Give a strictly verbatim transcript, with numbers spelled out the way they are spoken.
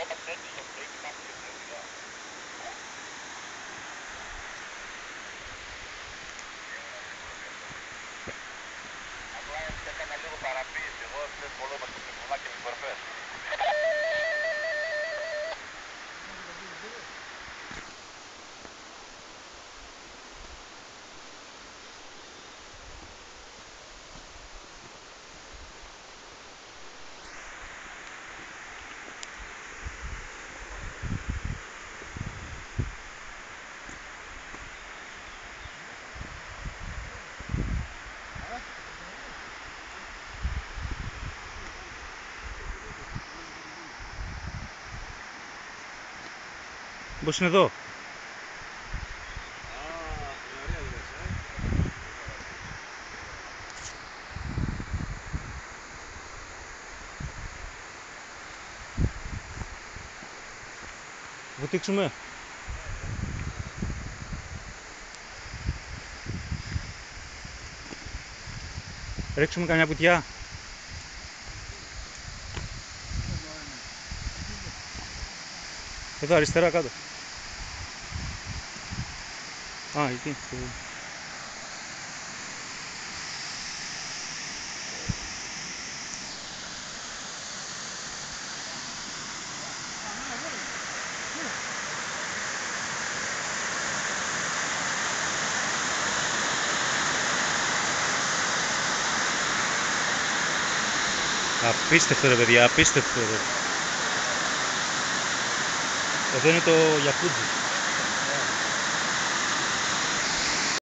Πώς είναι εδώ? Βουτήξουμε. Ρίξουμε καμιά κουτιά. Εδώ αριστερά κάτω. Α, εκεί. Απίστευτο ρε παιδιά, απίστευτο ρε. Εδώ είναι το Γιακούτζι.